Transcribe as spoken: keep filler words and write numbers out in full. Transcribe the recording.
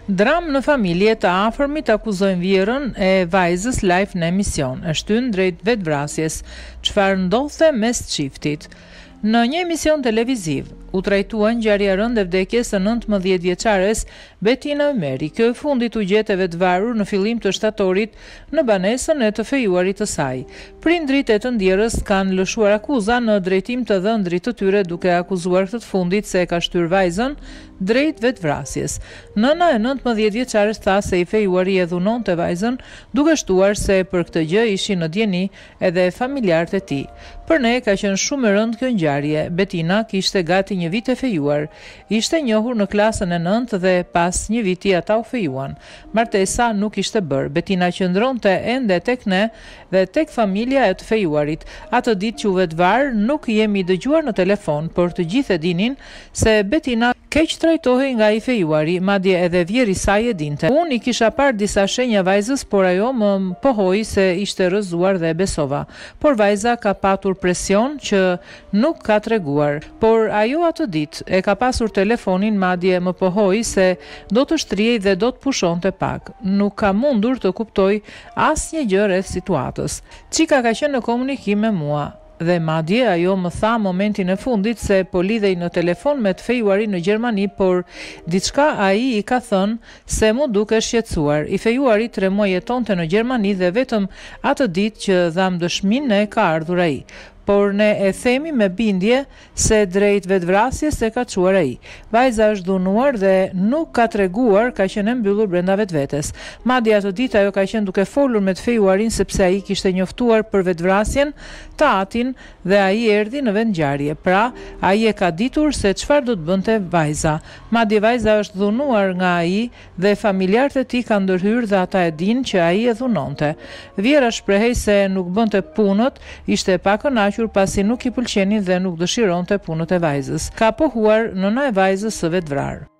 Dram në familje, të afërmit akuzojnë vjerën e vajzës live në emision, e shtyn drejt vetvrasjes. Çfarë ndodhte mes çiftit? Në një emision televiziv, u trajtua ngjarja e rëndë e vdekjes së nëntëmbëdhjetë vjeçares Betina Ömeri. Kjo e fundit u gjet e vetvarur në fillim të shtatorit në banesën e të fejuarit të saj. Prindrit e të ndjerës kanë lëshuar akuza në drejtim të dhëndrit të tyre, duke akuzuar këtë të fundit se e ka shtyr vajzën drejt vetvrasjes. Nëna e nëntëmbëdhjetë vjeçares tha se i fejuari e dhunonte vajzën, duke shtuar se për këtë gjë ishin në dieni edhe familjarët e tij. Për ne ka qenë shumë e rëndë kjo ngjarje. Betina kishte gati një vit e fejuar. Ishte njohur në klasën e nëntë dhe pas një viti ata u fejuan. Martesa nuk ishte bërë. Betina qëndronte ende tek ne dhe tek familja e të fejuarit. Atë ditë që u vetvar nuk jemi dëgjuar në telefon, por të gjithë e dinin se Betina keq trajtohej nga i fejuari, madje edhe vjeri saj e dinte. Unë i kisha parë disa shenja vajzës, por ajo më pohoi se ishte rrëzuar dhe besova. Por vajza ka patur presion që nuk ka treguar. Por ajo atë ditë e ka pasur telefonin, madje më pohoi se do të shtrihej dhe do të pushonte pak. Nuk ka mundur të kuptoj asnjë gjë rreth situatës. Çika ka qenë në komunikim me mua. Dhe madje ajo më tha momentin e fundit se po lidhej në telefon me të fejuarin në Gjermani, por diçka ai i ka thënë se mu duke shqetësuar. I fejuari tre muaj jetonte në Gjermani dhe vetëm atë ditë që dham dëshminë e ka ardhur ai. Por ne e themi me bindje se drejt vetvrasjes e ka çuar ai. Vajza është dhunuar dhe nuk ka treguar, ka qenë e mbyllur brenda vetvetes. Madje atë ditë ajo ka qenë duke folur me të fejuarin sepse ai kishte njoftuar për vetvrasjen të atin dhe ai erdhi në vend ngjarje. Pra, ai e ka ditur se çfarë do të bënte vajza. Madje vajza është dhunuar nga ai dhe familjarët e tij kanë ndërhyrë dhe ata e dinë që ai e dhunonte. Vjera shprehej se nuk bënte punët, ishte pa kënaqur pasi nuk i pëlqenin dhe nuk dëshironte punët e vajzës. Ka pohuar nëna e vajzës së vetvrarë.